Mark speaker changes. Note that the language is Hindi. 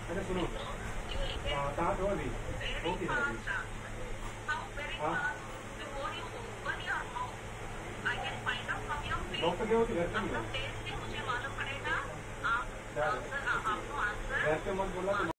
Speaker 1: अच्छा सुनो, कहाँ हो अभी? हो किधर अभी? हाँ डॉक्टर के हो कि घर पे ही हो? घर पे मत बोला तो